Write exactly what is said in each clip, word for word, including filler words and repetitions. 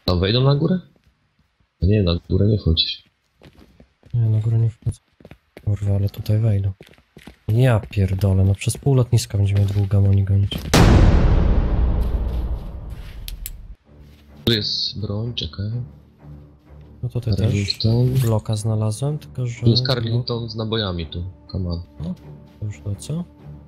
A wejdą na górę? Nie, na górę nie wchodzisz. Nie, na górę nie wchodzę. Kurwa, ale tutaj wejdą. Ja pierdolę, no przez pół lotniska będziemy dwóch gamoni gonić. Tu jest broń, czekaj. No tutaj też Carlington. bloka znalazłem, tylko że... Tu jest Carlington z nabojami tu. Come on. No, to już to co?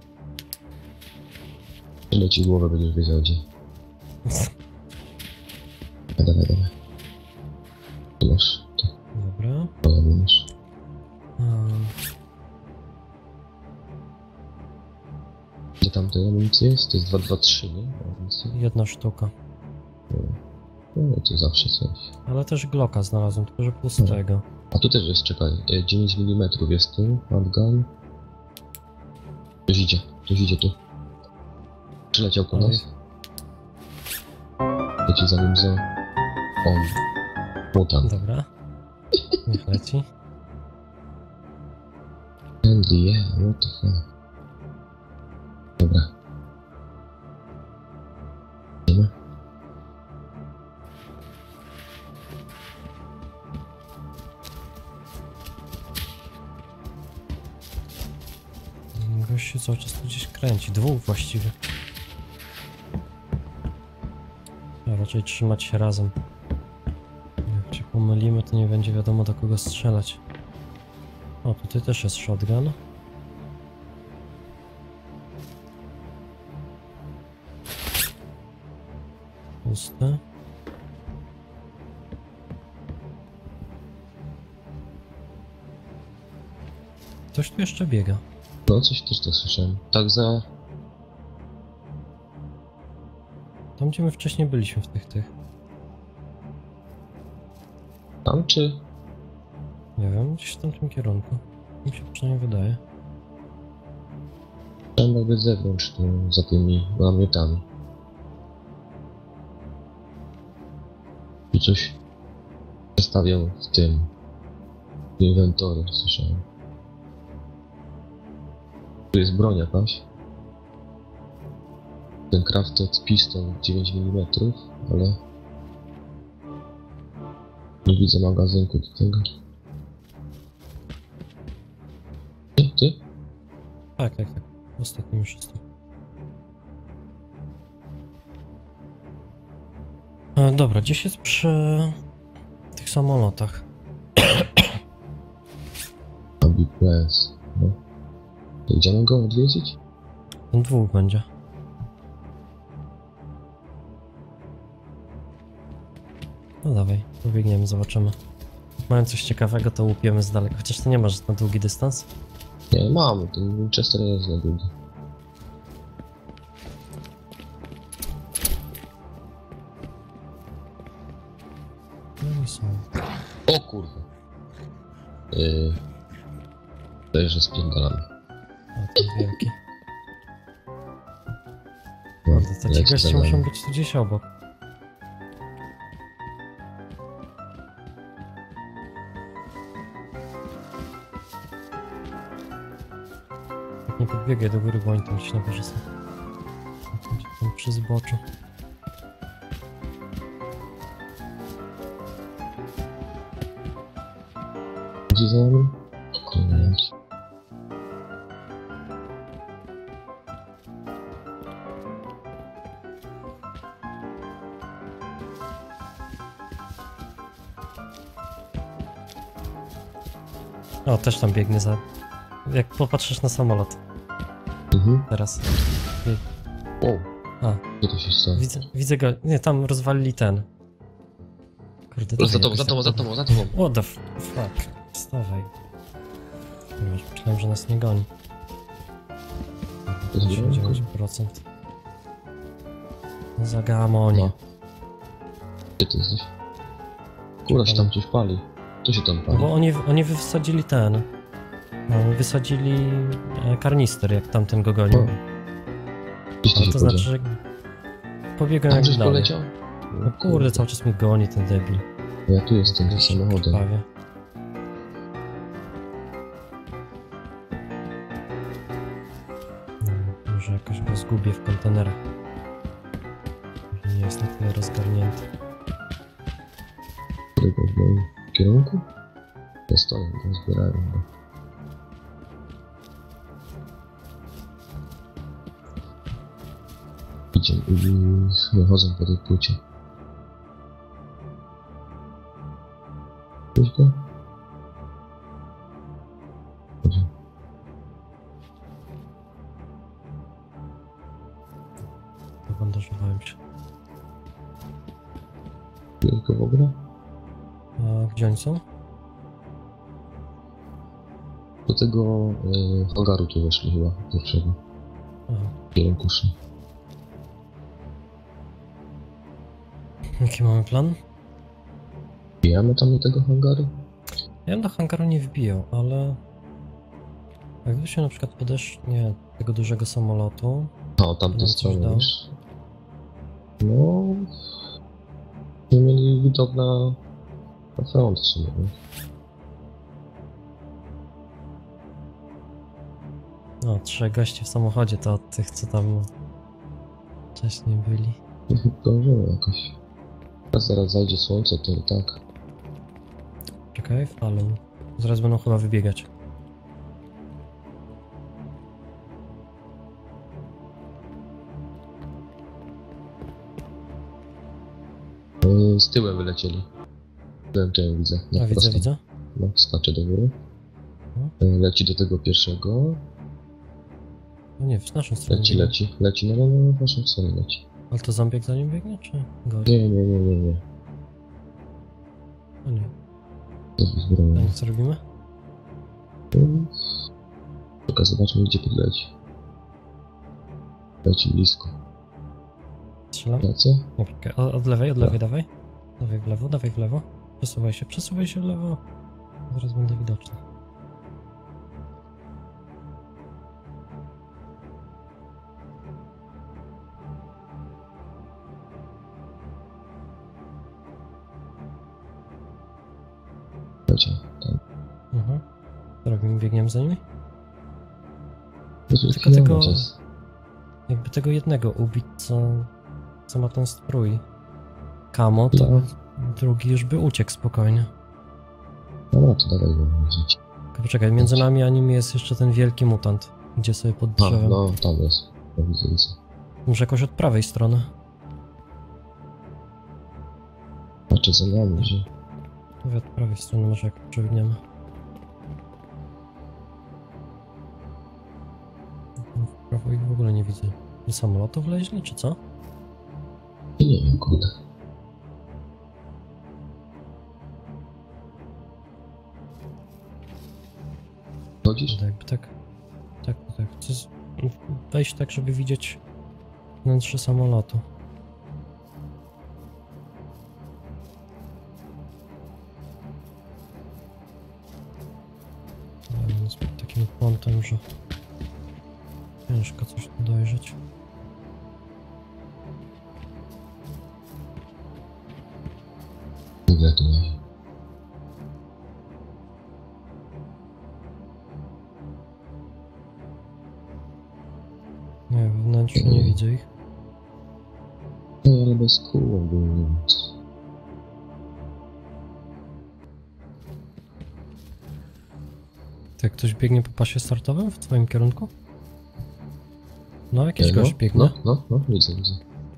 Tyle ci głowę będziesz wiedział gdzie. Dawaj, dawaj. Tu masz. Tu. Dobra. Dobra, masz. A, Gdzie tam tej amunicji jest? To jest dwa dwa trzy, nie? Amunicja. jedna sztuka. No to zawsze coś. Ale też Glocka znalazłem, tylko że pustego. A tu też jest, czekaj, e, dziewięć milimetrów jest tu, handgun. Ktoś idzie, ktoś idzie tu. Przyleciał po nas. Leci za nim za... On. Mutant. Dobra. Niech leci. Andy, yeah, what the fuck. Dobra. Idziemy? Gościu cały czas tu gdzieś kręci. Dwóch właściwie. A raczej trzymać się razem. Jak się pomylimy, to nie będzie wiadomo do kogo strzelać. O, tutaj też jest shotgun. Puste. Ktoś tu jeszcze biega. No, coś też to słyszałem. Tak za... Tam gdzie my wcześniej byliśmy w tych tych. Tam czy... Nie wiem, gdzieś w tamtym kierunku. Mi się przynajmniej wydaje. Tam jakby z zewnątrz, tu za tymi namiotami. I coś... Przestawiał w tym... Inwentory, słyszałem. Tu jest broń jakaś. Ten crafted pistol dziewięć milimetrów, ale... Nie widzę magazynku do tego. Ty? Ty? Tak, tak, tak. Ostatnim już jestem. E, dobra, gdzieś jest przy tych samolotach. A big plans. No. To idziemy go odwiedzić? Ten dwóch będzie. No dawaj, pobiegniemy, zobaczymy. Mają coś ciekawego, to łupiemy z daleka. Chociaż ty nie masz na długi dystans. Nie, mamy, ten Winchester jest na długi. No i są. O kurwa. Yy... Tutaj, że spierdalamy. A, ten wielki. No, Kurde, to ci leci goście za nami. muszą być tu gdzieś obok. Tak nie podbiegaj do góry, bo oni tam gdzieś na górze są. Tam przy zboczu. Gdzie za nami? Koniec. O, też tam biegnie za... Jak popatrzysz na samolot. Mhm. Teraz. O, A, co to się stało? widzę, widzę go. Nie, tam rozwalili ten. Kurde, Za dawaj tobą, jakoś za tobą, tak. za tobą, za tobą. What the f- fuck? Wstawaj. Już myślałem, że nas nie goni. dziewięćdziesiąt dziewięć procent. Za gamonie. No. Gdzie ty jesteś? Kurwa się tam coś pali. Co się tam No pali? bo oni, oni wysadzili ten. No, wysadzili e, karnister, jak tamten go gonił. O. Gdzieś ty Ale się to podział? znaczy, że pobiegłem Tam jak żeś dalej. poleciał? No kurde, cały czas mnie goni ten debil. Ja tu jestem za samochodem. Krwawie. No, może jakoś go zgubię w kontenerach. Może nie jest na tyle rozgarnięty. tego w moim kierunku? Ja stoję, tam zbierają go. Idzie i chodzą po tej płycie. Widzisz go? Chodzi. Zabandażowałem się. Widzisz go w ogóle? A gdzie oni są? Do tego e, hangaru tu weszli chyba pierwszego. Aha. W kierunku szli. Jaki mamy plan? Bijamy tam do tego hangaru? Ja bym do hangaru nie wbijał, ale... Jakby się na przykład podeszli, nie, tego dużego samolotu... A, o tamtej Nam coś stronie dał? już. No... Nie mieli widok na... na front w sumie, nie? No, trzech gości w samochodzie to od tych, co tam wcześniej byli. Dążymy jakoś. Teraz zaraz zajdzie słońce, to i tak. Czekaj, falą. Zaraz będą chyba wybiegać. Yy, z tyłem wylecieli. Tyłem to ją widzę. Na A widzę, prosto. widzę. No, skacze do góry. Mhm. Yy, leci do tego pierwszego. No nie, w naszą stronę. Leci, biegnie. leci, leci. No, no, no, w waszą stronę leci. Ale to zombiek za nim biegnie, czy gość? Nie, nie, nie, nie, nie. O nie. To jest zbrojone. A co robimy? Yy, Czekaj, zobaczmy, gdzie podleci. Leci blisko. Strzelam? Lecę? Nie, czekaj. Od, od lewej, od lewej, dawaj. Dawaj w lewo, dawaj w lewo. Przesuwaj się, przesuwaj się w lewo. Zaraz będę widoczny. Leciał. Tam. Mhm. Co robimy? Biegniemy za nimi? Jezu, Tylko tego- kilometr jest. Jakby tego jednego ubić, co, co ma ten strój kamo, to No. drugi już by uciekł spokojnie. Dobra, to dawaj go widzieć. Tylko poczekaj, między nami a nim jest jeszcze ten wielki mutant, gdzie sobie pod A, drzewem. no, tam jest. No, widzę, widzę. Może jakoś od prawej strony. Patrzę za nami, że... Mówię od prawej strony, może jak przebiegniemy. W prawo ich w ogóle nie widzę. Do samolotu wleźli, czy co? I nie wiem, kurde. Chodzisz? Tak, jakby tak. Tak, tak. Chcę z- wejść tak, żeby widzieć wnętrze samolotu. Ale on jest pod takim kątem, że ciężko coś tu dojrzeć. Ile tu leży? Nie, we wnętrzu nie widzę ich. No, ale bez kół ogólnie. Ty, ktoś biegnie po pasie startowym w twoim kierunku? No, jakiś no, gość biegnie. No, no, no, widzę, widzę.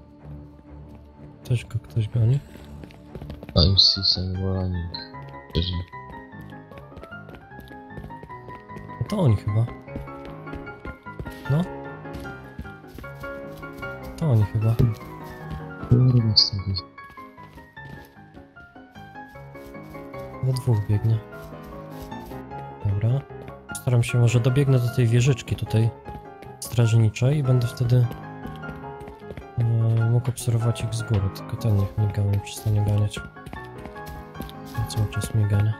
Też go ktoś goni. I'm see some running. Leży. No to oni chyba. No. To oni chyba. Kurwa, stary. Do dwóch biegnie. Dobra. Staram się, może dobiegnę do tej wieżyczki tutaj strażniczej i będę wtedy e, mógł obserwować ich z góry, tylko ten niech mnie gania, nie przestanie ganiać. Cały czas mnie gania.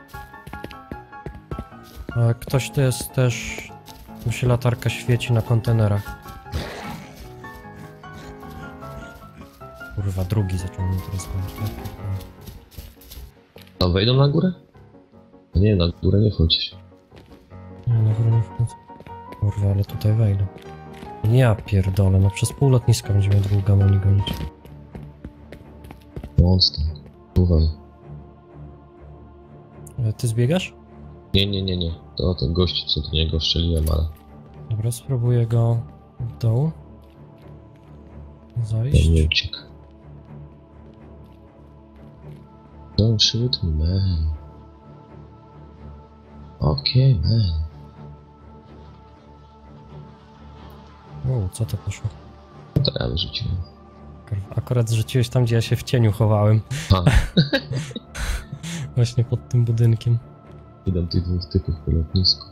A ktoś tu jest też, mu się latarka świeci na kontenerach. Kurwa, drugi zaczął mnie teraz gonić. A wejdą na górę? No nie, na górę nie wchodzisz. Nie, na górę nie wchodzę. Kurwa, ale tutaj wejdę. Ja pierdolę, no przez pół lotniska będzie miał dwóch gamoni gonić. Monster. Uwaj. E, Ty zbiegasz? Nie, nie, nie, nie. To ten gość, co do niego strzeliłem, ale Dobra, spróbuję go w dół on zajść. nie uciekł. Don't shoot me, man. Okay, man. Wow, co to poszło? To ja wyrzuciłem. Kurwa, akurat zrzuciłeś tam, gdzie ja się w cieniu chowałem. A, Właśnie pod tym budynkiem. idą tych dwóch typów po lotnisku.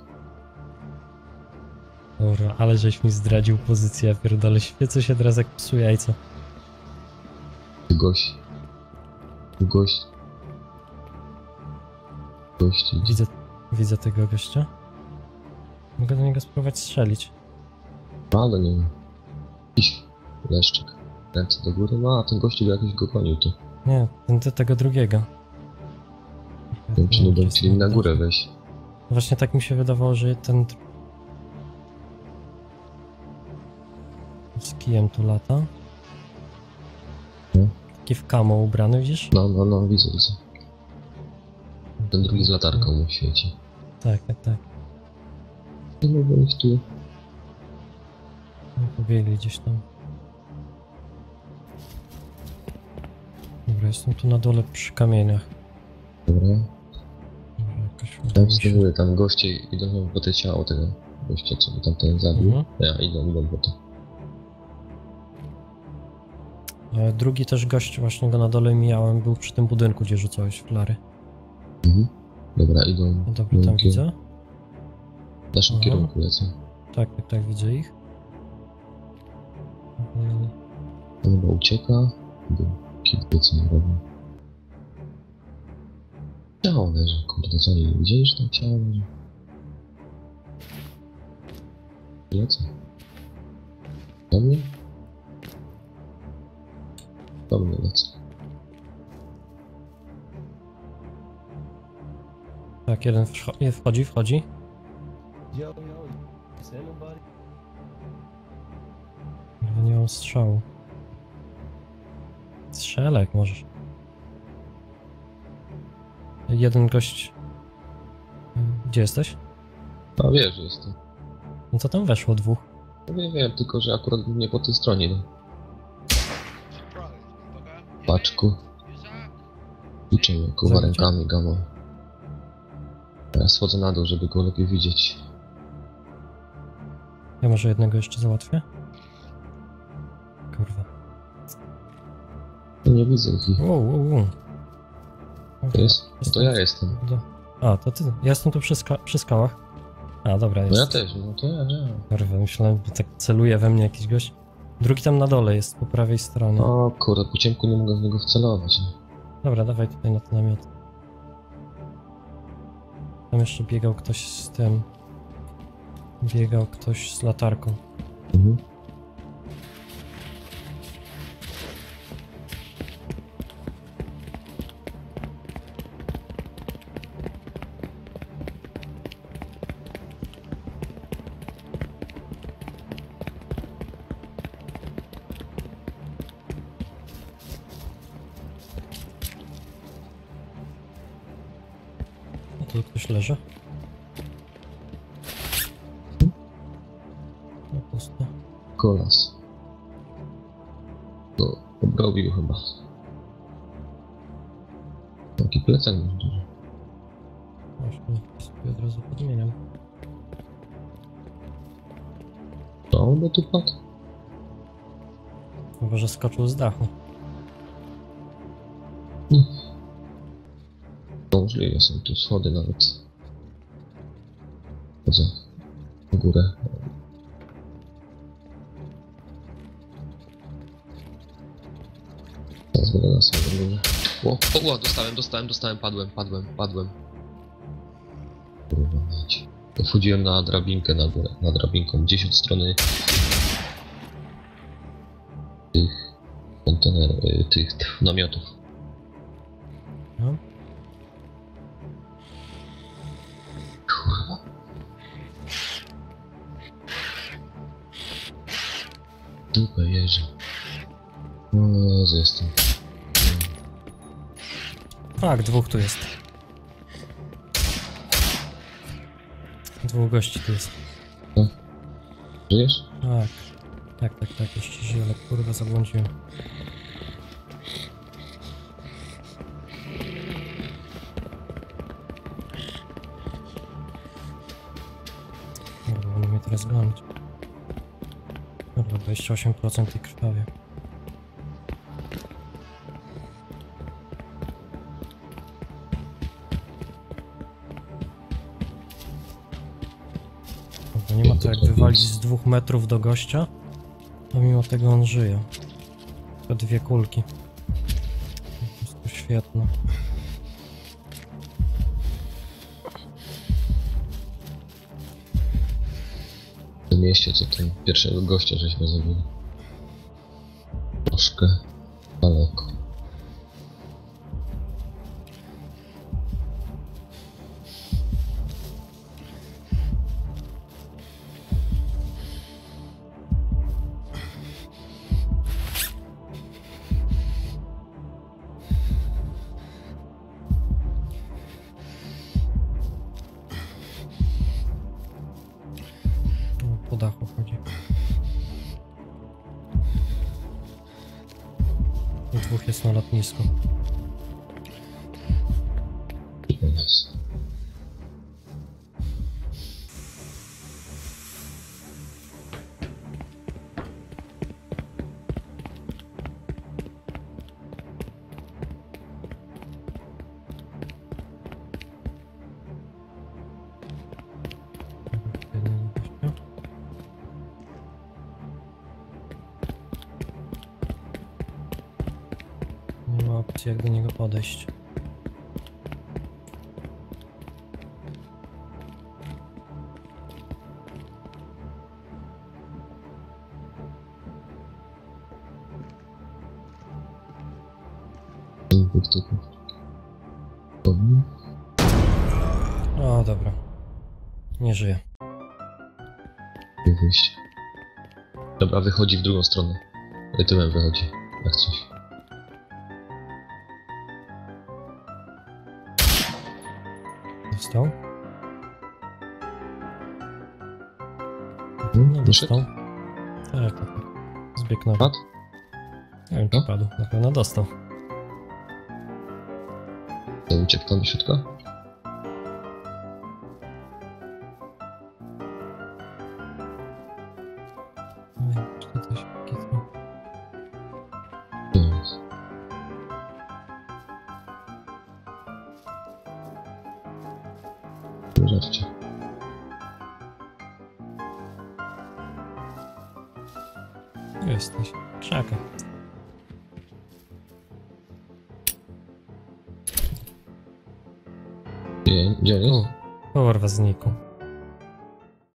Dobra, ale żeś mi zdradził pozycję, ja pierdolę, świecę się teraz jak psu jajca. Tu gość. Tu gość. Gość idzie. Widzę, widzę tego gościa. Mogę do niego spróbować strzelić. Ale nie wiem. Jakiś leszczyk. Ręce do góry. No, a ten gościu by jakoś go gonił tu. Nie, ten ty tego drugiego. Nie wiem, czy nie będą chcieli na górę wejść. Właśnie tak mi się wydawało, że ten... dr- Z kijem tu lata. No. Taki w kamo ubrany, widzisz? No, no, no, widzę, widzę. Ten drugi z latarką mu świeci. Tak, tak, tak. Nie mogę ich tu. No, pobiegli gdzieś tam. Dobra, jestem tu na dole przy kamieniach. Dobra. Dobra, jakoś udało Tam mi się. znowu tam goście idą po te ciało tego gościa, co by tam ten zabił. Mhm. Ja, idą, idą po to. E, Drugi też gość, właśnie go na dole mijałem, był przy tym budynku, gdzie rzucałeś flary. Mhm. Dobra, idą. No dobra, tam kierunkiem. widzę. W naszym Aha. kierunku lecą. Tak, tak, tak, widzę ich. Mhm. On chyba ucieka. Kiedy co nie robią. Ciało leży, kurde, co nie widzieli, że tam ciało leży? Lecą. Do mnie? Do mnie lecą. Tak, jeden wcho- wchodzi, wchodzi. Yo, yo, is anybody? Chyba nie mam strzału. Strzelę jak możesz. Jeden gość... Gdzie jesteś? A wiesz, że jestem. No to tam weszło dwóch. No wiem, wiem, tylko że akurat nie po tej stronie. No. Paczku. I czemu, kuwa Zabicie? rękami gamą. Teraz schodzę na dół, żeby go lepiej widzieć. Ja może jednego jeszcze załatwię? Kurwa. No nie widzę ich. Wow, wow, wow. To jest? No to ja jestem. Do- A, to ty. Ja jestem tu przy, ska- przy skałach. A, dobra, jest. No ja też, no to ja, ja. Kurwa, myślałem, że tak celuje we mnie jakiś gość. Drugi tam na dole jest, po prawej stronie. O kurde, po ciemku nie mogę w niego wcelować. Dobra, dawaj tutaj na ten namiot. Tam jeszcze biegał ktoś z tym. Biegał ktoś z latarką. Mhm. A tu ktoś leży. No pusto. Kolas. No, obrobił chyba. Taki plecak masz duży. Właśnie, sobie od razu podmieniam. To on by tu padł? Chyba, że skoczył z dachu. To możliwe, są tu schody nawet. Chodzę w górę. Teraz będę na samym górze. O, o, o, dostałem, dostałem, dostałem, padłem, padłem, padłem. Kurwa mać. Wchodziłem na drabinkę na górę, na drabinką, gdzieś od strony tych kontener, y, tych, tych namiotów. No. Kurwa. Dupę jeżdżę. O Jezu, jestem. Tak, dwóch tu jest. Dwóch gości tu jest. Żyjesz? Tak. Tak, tak, tak, jeszcze żyję, ale kurwa zabłądziłem. Kurwa, będą mnie teraz gonić. Kurwa, dwadzieścia osiem procent i krwawie. Kurwa, nie ma to jak wywalić z dwóch metrów do gościa, a mimo tego on żyje. To dwie kulki. Po prostu świetne. W tym mieście, co ten pierwszego gościa żeśmy zabili. Troszkę daleko. Po dachu chodzi. I dwóch jest na lotnisku. U nas. Jeden gościa. Nie ma opcji jak do niego podejść. Dwóch typów. Podbił? O, dobra. Nie żyje. I wyjście. Dobra, wychodzi w drugą stronę. I tyłem wychodzi, jak coś. Dostał? Mhm, No wyszedł? dostał. Tak, tak. Zbieg nowy. Padł? Nie wiem czy No. padł. Na pewno dostał. To uciekł tam do środka? Nie wiem, czy to coś kitło. Nie jest. Żarcie. Jesteś. Krzaka. Gdzie, gdzie on jest? Kurwa znikł.